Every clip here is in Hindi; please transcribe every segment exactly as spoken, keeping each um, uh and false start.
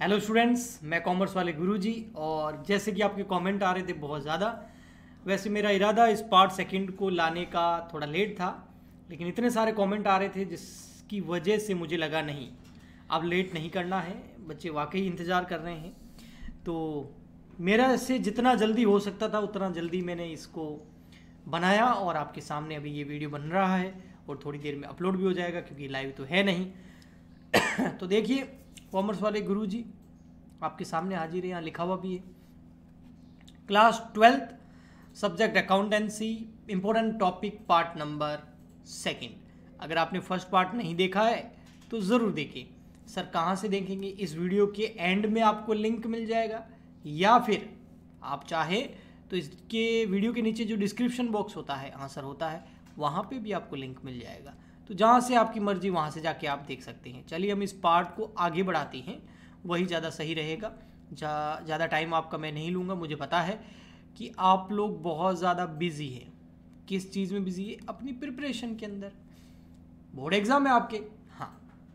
हेलो स्टूडेंट्स, मैं कॉमर्स वाले गुरुजी। और जैसे कि आपके कमेंट आ रहे थे बहुत ज़्यादा, वैसे मेरा इरादा इस पार्ट सेकंड को लाने का थोड़ा लेट था, लेकिन इतने सारे कमेंट आ रहे थे जिसकी वजह से मुझे लगा नहीं, अब लेट नहीं करना है, बच्चे वाकई इंतज़ार कर रहे हैं। तो मेरा से जितना जल्दी हो सकता था उतना जल्दी मैंने इसको बनाया और आपके सामने अभी ये वीडियो बन रहा है और थोड़ी देर में अपलोड भी हो जाएगा क्योंकि लाइव तो है नहीं। तो देखिए, कॉमर्स वाले गुरुजी आपके सामने हाजिर है, यहाँ लिखा हुआ भी है, class twelfth subject accountancy important topic part number second. अगर आपने फर्स्ट पार्ट नहीं देखा है तो ज़रूर देखिए। सर कहाँ से देखेंगे? इस वीडियो के एंड में आपको लिंक मिल जाएगा, या फिर आप चाहे तो इसके वीडियो के नीचे जो डिस्क्रिप्शन बॉक्स होता है, आंसर होता है, वहाँ पे भी आपको लिंक मिल जाएगा। तो जहाँ से आपकी मर्जी वहाँ से जाके आप देख सकते हैं। चलिए हम इस पार्ट को आगे बढ़ाते हैं, वही ज़्यादा सही रहेगा। ज़्यादा टाइम आपका मैं नहीं लूँगा। मुझे पता है कि आप लोग बहुत ज़्यादा बिजी हैं। किस चीज़ में बिजी है? अपनी प्रिपरेशन के अंदर। बोर्ड एग्ज़ाम है आपके। हाँ,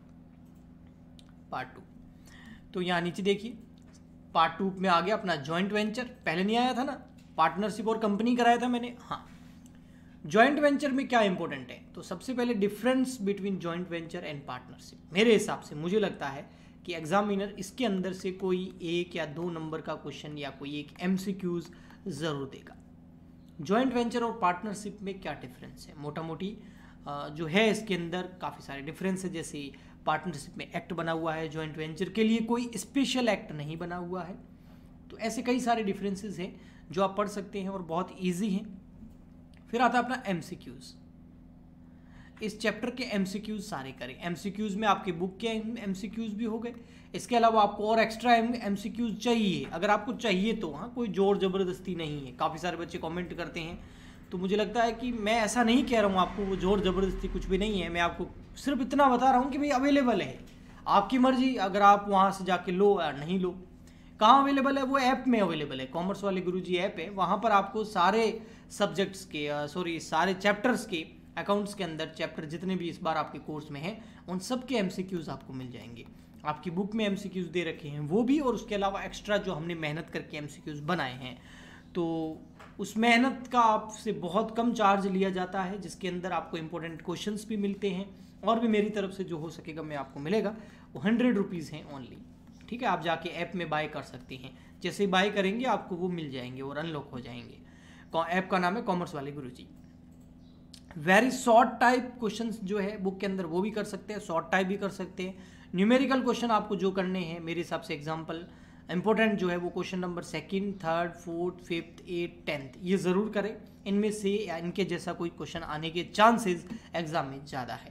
पार्ट टू। तो यहाँ नीचे देखिए, पार्ट टू में आ गया अपना जॉइंट वेंचर। पहले नहीं आया था ना, पार्टनरशिप और कंपनी कराया था मैंने। हाँ, जॉइंट वेंचर में क्या इंपॉर्टेंट है? तो सबसे पहले difference between joint venture and partnership. मेरे हिसाब से मुझे लगता है कि एग्जामिनर इसके अंदर से कोई एक या दो नंबर का क्वेश्चन या कोई एक एमसीक्यूज ज़रूर देगा। जॉइंट वेंचर और पार्टनरशिप में क्या डिफरेंस है? मोटा मोटी जो है इसके अंदर काफ़ी सारे डिफरेंस है। जैसे पार्टनरशिप में एक्ट बना हुआ है, जॉइंट वेंचर के लिए कोई स्पेशल एक्ट नहीं बना हुआ है। तो ऐसे कई सारे डिफरेंसेस हैं जो आप पढ़ सकते हैं और बहुत ईजी हैं। फिर आता है अपना एमसीक्यूज। इस चैप्टर के एमसीक्यूज सारे करें। एमसीक्यूज में आपके बुक के एमसीक्यूज भी हो गए। इसके अलावा आपको और एक्स्ट्रा एमसीक्यूज चाहिए, अगर आपको चाहिए तो। हाँ, कोई जोर जबरदस्ती नहीं है। काफ़ी सारे बच्चे कमेंट करते हैं, तो मुझे लगता है कि मैं ऐसा नहीं कह रहा हूँ आपको, वो जोर जबरदस्ती कुछ भी नहीं है। मैं आपको सिर्फ इतना बता रहा हूँ कि भाई अवेलेबल है, आपकी मर्जी। अगर आप वहाँ से जाके लो या नहीं लो। कहाँ अवेलेबल है? वो ऐप में अवेलेबल है। कॉमर्स वाले गुरुजी ऐप है, वहाँ पर आपको सारे सब्जेक्ट्स के सॉरी सारे चैप्टर्स के अकाउंट्स के अंदर चैप्टर जितने भी इस बार आपके कोर्स में हैं, उन सब के एमसीक्यूज आपको मिल जाएंगे। आपकी बुक में एमसीक्यूज दे रखे हैं वो भी, और उसके अलावा एक्स्ट्रा जो हमने मेहनत करके एमसीक्यूज बनाए हैं, तो उस मेहनत का आपसे बहुत कम चार्ज लिया जाता है, जिसके अंदर आपको इंपॉर्टेंट क्वेश्चंस भी मिलते हैं और भी मेरी तरफ से जो हो सकेगा मैं आपको मिलेगा। वो हंड्रेड रुपीज़ हैं ओनली। ठीक है, आप जाके ऐप में बाय कर सकते हैं। जैसे ही बाय करेंगे आपको वो मिल जाएंगे और अनलॉक हो जाएंगे। ऐप का नाम है कॉमर्स वाले Guruji. Very short type questions जो है बुक के अंदर वो भी कर सकते हैं, शॉर्ट टाइप भी कर सकते हैं। न्यूमेरिकल क्वेश्चन आपको जो करने हैं मेरे हिसाब से एग्जाम्पल इंपॉर्टेंट जो है वो question number second, third, fourth, fifth, eight, tenth, ये ज़रूर करें। इनमें से या इनके जैसा कोई क्वेश्चन आने के चांसेस एग्जाम में ज़्यादा है।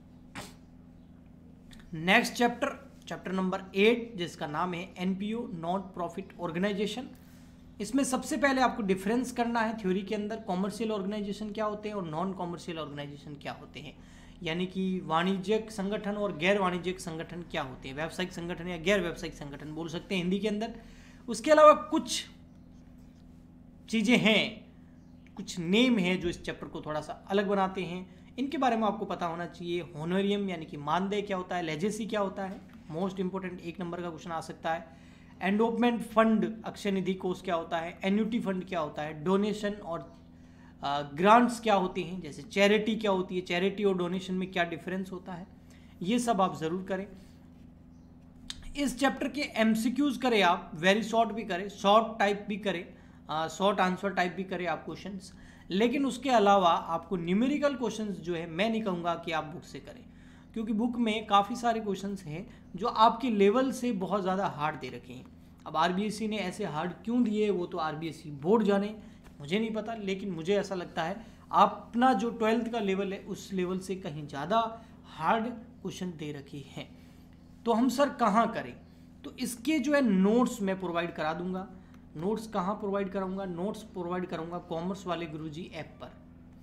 Next chapter, chapter number eight, जिसका नाम है एनपीओ, नॉन प्रॉफिट ऑर्गेनाइजेशन। इसमें सबसे पहले आपको डिफरेंस करना है थ्योरी के अंदर, कॉमर्शियल ऑर्गेनाइजेशन क्या होते हैं और नॉन कॉमर्शियल ऑर्गेनाइजेशन क्या होते हैं। यानी कि वाणिज्यिक संगठन और गैर वाणिज्यिक संगठन क्या होते हैं, व्यावसायिक संगठन या गैर व्यावसायिक संगठन बोल सकते हैं हिंदी के अंदर। उसके अलावा कुछ चीज़ें हैं, कुछ नेम है जो इस चैप्टर को थोड़ा सा अलग बनाते हैं। इनके बारे में आपको पता होना चाहिए। होनोरियम यानी कि मानदेय क्या होता है, लेजेसी क्या होता है, मोस्ट इंपोर्टेंट एक नंबर का क्वेश्चन आ सकता है। एंडोपमेंट फंड, अक्षय निधि कोष क्या होता है, एन्युटी फंड क्या होता है, डोनेशन और ग्रांट्स uh, क्या होती हैं, जैसे चैरिटी क्या होती है, चैरिटी और डोनेशन में क्या डिफरेंस होता है, ये सब आप ज़रूर करें। इस चैप्टर के एमसीक्यूज करें आप, वेरी शॉर्ट भी करें, शॉर्ट टाइप भी करें, शॉर्ट आंसर टाइप भी करें आप क्वेश्चंस। लेकिन उसके अलावा आपको न्यूमेरिकल क्वेश्चंस जो है मैं नहीं कहूँगा कि आप बुक से करें, क्योंकि बुक में काफ़ी सारे क्वेश्चंस हैं जो आपके लेवल से बहुत ज़्यादा हार्ड दे रखे हैं। अब आरबीएससी ने ऐसे हार्ड क्यों दिए वो तो आरबीएससी बोर्ड जाने, मुझे नहीं पता। लेकिन मुझे ऐसा लगता है अपना जो ट्वेल्थ का लेवल है उस लेवल से कहीं ज़्यादा हार्ड क्वेश्चन दे रखे हैं। तो हम सर कहाँ करें? तो इसके जो है नोट्स मैं प्रोवाइड करा दूंगा। नोट्स कहाँ प्रोवाइड कराऊंगा? नोट्स प्रोवाइड करूंगा कॉमर्स वाले गुरुजी ऐप पर।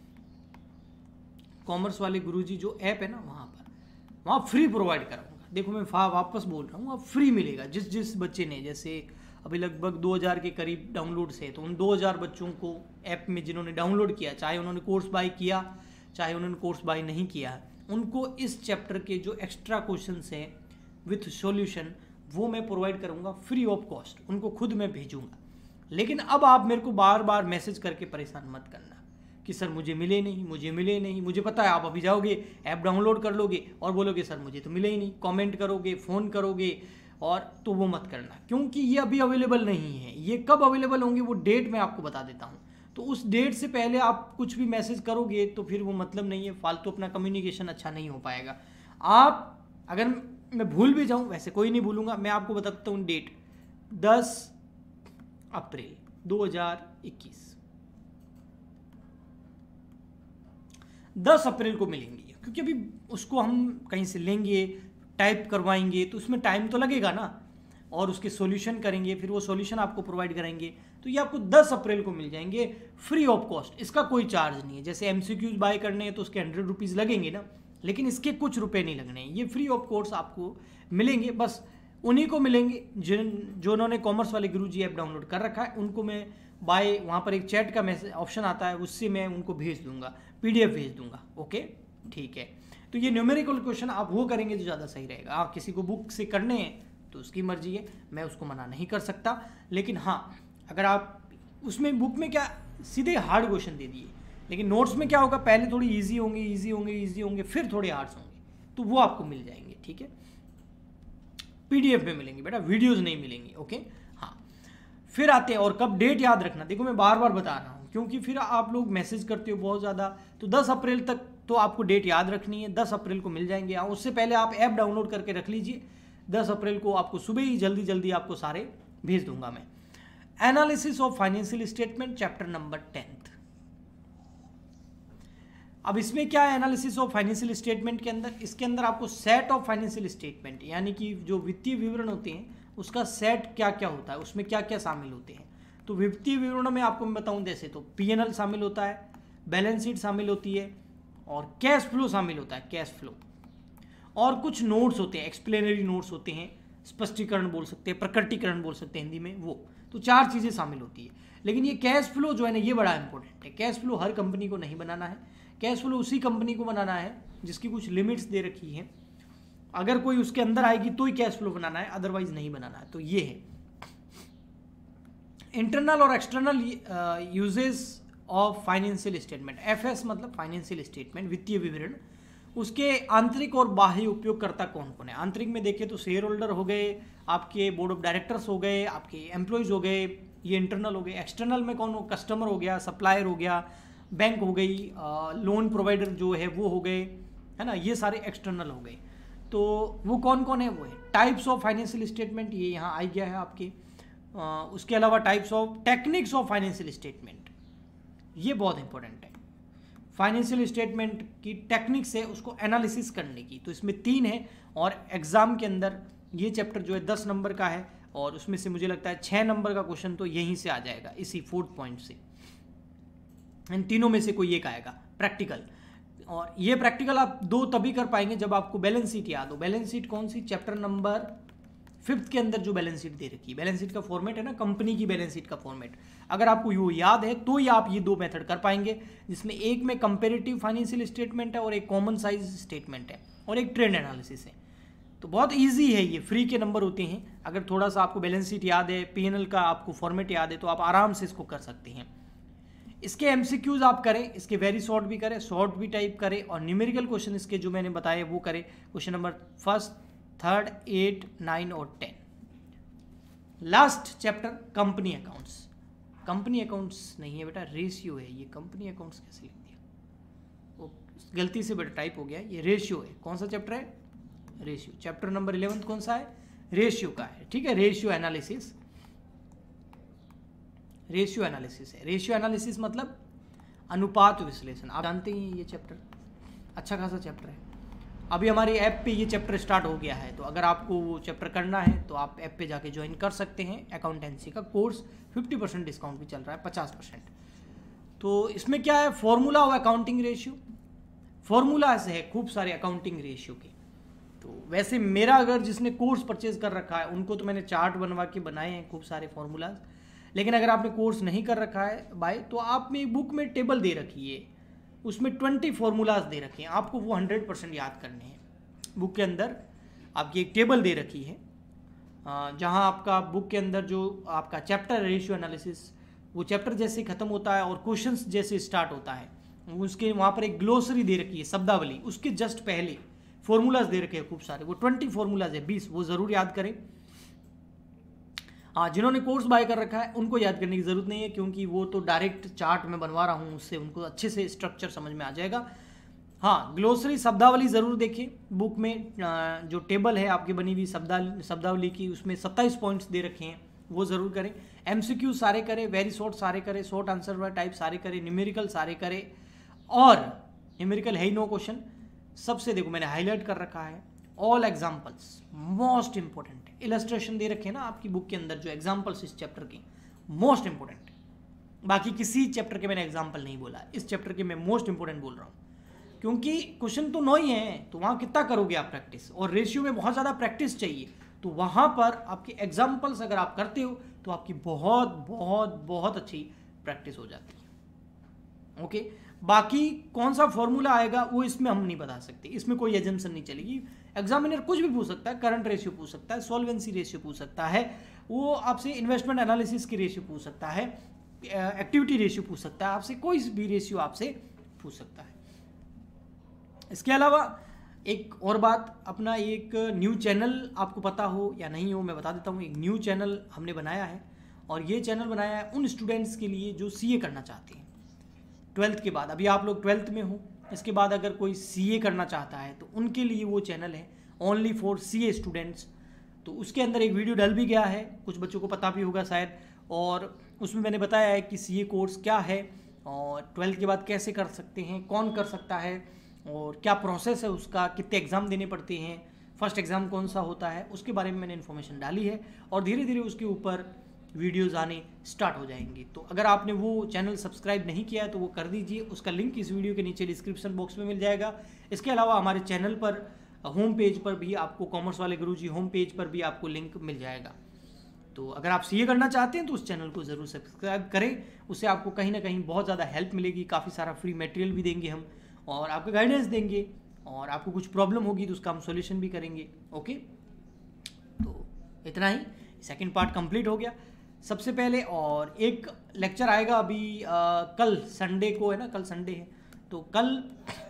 कॉमर्स वाले गुरुजी जो ऐप है ना, वहाँ पर, वहाँ फ्री प्रोवाइड कराऊंगा। देखो मैं वापस बोल रहा हूँ, फ्री मिलेगा। जिस जिस बच्चे ने, जैसे अभी लगभग दो हज़ार के करीब डाउनलोड्स है, तो उन दो हज़ार बच्चों को ऐप में जिन्होंने डाउनलोड किया, चाहे उन्होंने कोर्स बाय किया चाहे उन्होंने कोर्स बाय नहीं किया, उनको इस चैप्टर के जो एक्स्ट्रा क्वेश्चंस हैं विथ सॉल्यूशन वो मैं प्रोवाइड करूँगा फ्री ऑफ कॉस्ट, उनको खुद मैं भेजूँगा। लेकिन अब आप मेरे को बार बार मैसेज करके परेशान मत करना कि सर मुझे मिले नहीं, मुझे मिले नहीं। मुझे पता है आप अभी जाओगे, ऐप डाउनलोड कर लोगे और बोलोगे सर मुझे तो मिले ही नहीं, कमेंट करोगे, फ़ोन करोगे, और तो वो मत करना, क्योंकि ये अभी अवेलेबल नहीं है। ये कब अवेलेबल होंगे वो डेट मैं आपको बता देता हूँ। तो उस डेट से पहले आप कुछ भी मैसेज करोगे तो फिर वो मतलब नहीं है, फालतू अपना कम्युनिकेशन अच्छा नहीं हो पाएगा। आप अगर मैं भूल भी जाऊँ, वैसे कोई नहीं भूलूंगा, मैं आपको बताता हूँ डेट दस अप्रैल दो हज़ार इक्कीस, दस अप्रैल को मिलेंगी, क्योंकि अभी उसको हम कहीं से लेंगे, टाइप करवाएंगे तो उसमें टाइम तो लगेगा ना, और उसके सॉल्यूशन करेंगे, फिर वो सॉल्यूशन आपको प्रोवाइड कराएंगे। तो ये आपको दस अप्रैल को मिल जाएंगे फ्री ऑफ कॉस्ट, इसका कोई चार्ज नहीं है। जैसे एमसीक्यूज बाय करने हैं तो उसके हंड्रेड रुपीज़ लगेंगे ना, लेकिन इसके कुछ रुपए नहीं लगने हैं, ये फ्री ऑफ कॉस्ट आपको मिलेंगे। बस उन्हीं को मिलेंगे जिन जो उन्होंने कॉमर्स वाले गुरुजी ऐप डाउनलोड कर रखा है, उनको मैं बाय, वहाँ पर एक चैट का मैसेज ऑप्शन आता है, उससे मैं उनको भेज दूंगा, पीडीएफ भेज दूंगा। ओके ठीक है, तो ये न्यूमेरिकल क्वेश्चन आप वो करेंगे जो ज़्यादा सही रहेगा। आप किसी को बुक से करने हैं तो उसकी मर्जी है, मैं उसको मना नहीं कर सकता। लेकिन हाँ, अगर आप उसमें बुक में क्या सीधे हार्ड क्वेश्चन दे दिए, लेकिन नोट्स में क्या होगा, पहले थोड़ी इजी होंगे इजी होंगे इजी होंगे फिर थोड़े हार्ड्स होंगे, तो वो आपको मिल जाएंगे। ठीक है, पीडीएफ में मिलेंगे बेटा, वीडियोस नहीं मिलेंगी। ओके हाँ, फिर आते हैं, और कब डेट याद रखना, देखो मैं बार बार बता रहा हूँ क्योंकि फिर आप लोग मैसेज करते हो बहुत ज़्यादा। तो दस अप्रैल तक तो आपको डेट याद रखनी है, दस अप्रैल को मिल जाएंगे। उससे पहले आप ऐप डाउनलोड करके रख लीजिए, दस अप्रैल को आपको सुबह ही जल्दी जल्दी आपको सारे भेज दूंगा मैं। Analysis of financial statement chapter number tenth. अब इसमें क्या है एनालिसिस ऑफ फाइनेंशियल स्टेटमेंट के अंदर, इसके अंदर आपको सेट ऑफ फाइनेंशियल स्टेटमेंट, यानी कि जो वित्तीय विवरण होते हैं उसका सेट क्या क्या होता है, उसमें क्या क्या शामिल होते हैं। तो वित्तीय विवरण में आपको मैं बताऊं, जैसे तो पी एन एल शामिल होता है, बैलेंस शीट शामिल होती है, और कैश फ्लो शामिल होता है, कैश फ्लो, और कुछ नोट्स होते हैं, एक्सप्लेनरी नोट्स होते हैं, स्पष्टीकरण बोल सकते हैं, प्रकटीकरण बोल सकते हैं हिंदी में, वो तो चार चीज़ें शामिल होती है। लेकिन ये कैश फ्लो जो है ना, ये बड़ा इंपॉर्टेंट है। कैश फ्लो हर कंपनी को नहीं बनाना है, कैश फ्लो उसी कंपनी को बनाना है जिसकी कुछ लिमिट्स दे रखी है। अगर कोई उसके अंदर आएगी तो ही कैश फ्लो बनाना है, अदरवाइज नहीं बनाना है। तो ये है इंटरनल और external uses of financial statement. FS मतलब फाइनेंशियल स्टेटमेंट, वित्तीय विवरण। उसके आंतरिक और बाह्य उपयोगकर्ता कौन कौन है। आंतरिक में देखें तो शेयर होल्डर हो गए, आपके बोर्ड ऑफ डायरेक्टर्स हो गए, आपके एम्प्लॉयज़ हो गए, ये इंटरनल हो गए। एक्सटर्नल में कौन हो, कस्टमर हो गया, सप्लायर हो गया, बैंक हो गई, लोन प्रोवाइडर जो है वो हो गए, है ना, ये सारे एक्सटर्नल हो गए। तो वो कौन कौन है, वो है टाइप्स ऑफ फाइनेंशियल स्टेटमेंट, ये यहाँ आ गया है आपके। आ, उसके अलावा types of techniques of financial statement, ये बहुत इंपॉर्टेंट है। फाइनेंशियल स्टेटमेंट की टेक्निक्स है उसको एनालिसिस करने की, तो इसमें तीन है, और एग्जाम के अंदर ये चैप्टर जो है दस नंबर का है, और उसमें से मुझे लगता है छः नंबर का क्वेश्चन तो यहीं से आ जाएगा, इसी फोर्थ पॉइंट से। इन तीनों में से कोई एक आएगा प्रैक्टिकल, और ये प्रैक्टिकल आप दो तभी कर पाएंगे जब आपको बैलेंस शीट याद हो। बैलेंस शीट कौन सी, चैप्टर नंबर फिफ्थ के अंदर जो बैलेंस शीट दे रखी है, बैलेंस शीट का फॉर्मेट है ना, कंपनी की बैलेंस शीट का फॉर्मेट, अगर आपको वो याद है तो ही आप ये दो मेथड कर पाएंगे, जिसमें एक में कंपेरेटिव फाइनेंशियल स्टेटमेंट है, और एक कॉमन साइज स्टेटमेंट है, और एक ट्रेंड एनालिसिस है। तो बहुत इजी है, ये फ्री के नंबर होते हैं। अगर थोड़ा सा आपको बैलेंस शीट याद है, पीएनएल का आपको फॉर्मेट याद है, तो आप आराम से इसको कर सकते हैं। इसके एमसीक्यूज आप करें, इसके वेरी शॉर्ट भी करें, शॉर्ट भी टाइप करें, और न्यूमेरिकल क्वेश्चन इसके जो मैंने बताए वो करें। Question number first, third, eight, nine और ten. Last chapter company accounts. Company accounts नहीं है बेटा, रेशियो है ये। कंपनी अकाउंट्स कैसे लिख दिया, वो गलती से बेटा टाइप हो गया, ये रेशियो है। कौन सा चैप्टर है, रेशियो। चैप्टर नंबर इलेवेंथ कौन सा है, रेशियो का है। ठीक है, रेशियो एनालिसिस, रेशियो एनालिसिस है। रेशियो एनालिसिस मतलब अनुपात विश्लेषण, आप जानते ही हैं ये चैप्टर अच्छा खासा चैप्टर है। अभी हमारी ऐप पे ये चैप्टर स्टार्ट हो गया है, तो अगर आपको वो चैप्टर करना है तो आप ऐप पे जाके ज्वाइन कर सकते हैं। अकाउंटेंसी का कोर्स फिफ्टी परसेंट डिस्काउंट भी चल रहा है, पचास परसेंट। तो इसमें क्या है, फॉर्मूला और अकाउंटिंग रेशियो। फॉर्मूला ऐसे है खूब सारे अकाउंटिंग रेशियो के। तो वैसे मेरा अगर जिसने कोर्स परचेज कर रखा है उनको तो मैंने चार्ट बनवा के बनाए हैं खूब सारे फॉर्मूलाज। लेकिन अगर आपने कोर्स नहीं कर रखा है भाई, तो आप में एक बुक में टेबल दे रखी है, उसमें ट्वेंटी फार्मूलाज दे रखे हैं, आपको वो हंड्रेड परसेंट याद करने हैं। बुक के अंदर आपकी एक टेबल दे रखी है, जहाँ आपका बुक के अंदर जो आपका चैप्टर रेशियो एनालिसिस, वो चैप्टर जैसे ख़त्म होता है और क्वेश्चंस जैसे स्टार्ट होता है, उसके वहाँ पर एक ग्लोसरी दे रखी है, शब्दावली, उसके जस्ट पहले फॉर्मूलाज दे रखे हैं खूब सारे, वो ट्वेंटी फॉर्मूलाज है, बीस, वो ज़रूर याद करें। हाँ, जिन्होंने कोर्स बाय कर रखा है उनको याद करने की ज़रूरत नहीं है, क्योंकि वो तो डायरेक्ट चार्ट में बनवा रहा हूँ, उससे उनको अच्छे से स्ट्रक्चर समझ में आ जाएगा। हाँ, ग्लोसरी शब्दावली ज़रूर देखें। बुक में जो टेबल है आपकी बनी हुई शब्दा शब्दावली की, उसमें सत्ताईस पॉइंट्स दे रखे हैं, वो ज़रूर करें। एमसीक्यू सारे करें, वेरी शॉर्ट सारे करें, शॉर्ट आंसर टाइप सारे करें, न्यूमेरिकल सारे करें, और न्यूमेरिकल है ही नो क्वेश्चन। सबसे देखो मैंने हाईलाइट कर रखा है, ऑल एग्जाम्पल्स मोस्ट इंपॉर्टेंट है। इलस्ट्रेशन दे रखे हैं ना आपकी बुक के अंदर, जो एग्जाम्पल्स इस चैप्टर की मोस्ट इंपॉर्टेंट है। बाकी किसी चैप्टर के मैंने एग्जाम्पल नहीं बोला, इस चैप्टर के मैं मोस्ट इंपॉर्टेंट बोल रहा हूँ, क्योंकि क्वेश्चन तो नौ ही है, तो वहाँ कितना करोगे आप प्रैक्टिस, और रेशियो में बहुत ज़्यादा प्रैक्टिस चाहिए, तो वहाँ पर आपके एग्जाम्पल्स अगर आप करते हो तो आपकी बहुत बहुत बहुत अच्छी प्रैक्टिस हो जाती है। ओके, बाकी कौन सा फॉर्मूला आएगा वो इसमें हम नहीं बता सकते, इसमें कोई एजम्पशन नहीं चलेगी। एग्जामिनर कुछ भी पूछ सकता है, करंट रेशियो पूछ सकता है, सॉल्वेंसी रेशियो पूछ सकता है, वो आपसे इन्वेस्टमेंट एनालिसिस की रेशियो पूछ सकता है, एक्टिविटी रेशियो पूछ सकता है, आपसे कोई भी रेशियो आपसे पूछ सकता है। इसके अलावा एक और बात, अपना एक न्यू चैनल आपको पता हो या नहीं हो मैं बता देता हूँ। एक न्यू चैनल हमने बनाया है, और ये चैनल बनाया है उन स्टूडेंट्स के लिए जो सीए करना चाहते हैं ट्वेल्थ के बाद। अभी आप लोग ट्वेल्थ में हो, इसके बाद अगर कोई सीए करना चाहता है तो उनके लिए वो चैनल है, ओनली फॉर सीए स्टूडेंट्स। तो उसके अंदर एक वीडियो डल भी गया है, कुछ बच्चों को पता भी होगा शायद, और उसमें मैंने बताया है कि सीए कोर्स क्या है, और ट्वेल्थ के बाद कैसे कर सकते हैं, कौन कर सकता है, और क्या प्रोसेस है उसका, कितने एग्ज़ाम देने पड़ते हैं, फर्स्ट एग्ज़ाम कौन सा होता है, उसके बारे में मैंने इन्फॉर्मेशन डाली है, और धीरे धीरे उसके ऊपर वीडियोस आने स्टार्ट हो जाएंगी। तो अगर आपने वो चैनल सब्सक्राइब नहीं किया है तो वो कर दीजिए, उसका लिंक इस वीडियो के नीचे डिस्क्रिप्शन बॉक्स में मिल जाएगा। इसके अलावा हमारे चैनल पर होम पेज पर भी आपको, कॉमर्स वाले गुरुजी होम पेज पर भी आपको लिंक मिल जाएगा। तो अगर आप सीए करना चाहते हैं तो उस चैनल को ज़रूर सब्सक्राइब करें, उससे आपको कहीं ना कहीं बहुत ज़्यादा हेल्प मिलेगी, काफ़ी सारा फ्री मटेरियल भी देंगे हम, और आपको गाइडेंस देंगे, और आपको कुछ प्रॉब्लम होगी तो उसका हम सॉल्यूशन भी करेंगे। ओके, तो इतना ही, सेकंड पार्ट कंप्लीट हो गया सबसे पहले। और एक लेक्चर आएगा अभी आ, कल संडे को है ना, कल संडे है, तो कल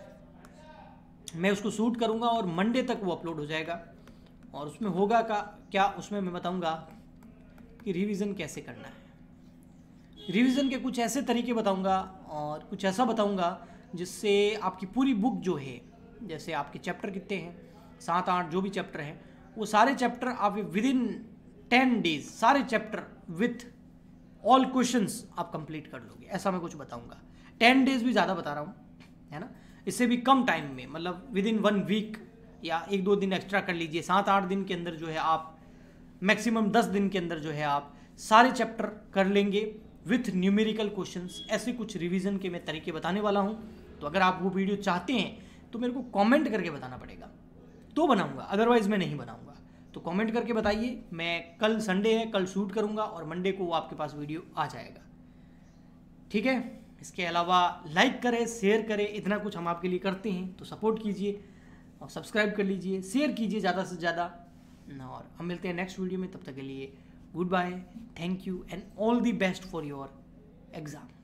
मैं उसको शूट करूँगा और मंडे तक वो अपलोड हो जाएगा। और उसमें होगा का क्या, उसमें मैं बताऊँगा कि रिवीजन कैसे करना है, रिवीजन के कुछ ऐसे तरीके बताऊँगा, और कुछ ऐसा बताऊँगा जिससे आपकी पूरी बुक जो है, जैसे आपके चैप्टर कितने हैं, सात आठ जो भी चैप्टर हैं, वो सारे चैप्टर आप विद इन टेन डेज सारे चैप्टर विथ ऑल क्वेश्चंस आप कंप्लीट कर लोगे, ऐसा मैं कुछ बताऊंगा। टेन डेज भी ज़्यादा बता रहा हूँ, है ना, इससे भी कम टाइम में, मतलब विद इन वन वीक या एक दो दिन एक्स्ट्रा कर लीजिए, सात आठ दिन के अंदर जो है आप, मैक्सिमम दस दिन के अंदर जो है आप सारे चैप्टर कर लेंगे विथ न्यूमेरिकल क्वेश्चंस। ऐसे कुछ रिवीजन के मैं तरीके बताने वाला हूँ। तो अगर आप वो वीडियो चाहते हैं तो मेरे को कमेंट करके बताना पड़ेगा, तो बनाऊंगा, अदरवाइज मैं नहीं बनाऊंगा। तो कमेंट करके बताइए, मैं कल संडे है, कल शूट करूंगा और मंडे को वो आपके पास वीडियो आ जाएगा, ठीक है। इसके अलावा लाइक करें, शेयर करें, इतना कुछ हम आपके लिए करते हैं, तो सपोर्ट कीजिए और सब्सक्राइब कर लीजिए, शेयर कीजिए ज़्यादा से ज़्यादा, और हम मिलते हैं नेक्स्ट वीडियो में। तब तक के लिए goodbye, thank you and all the best for your exam.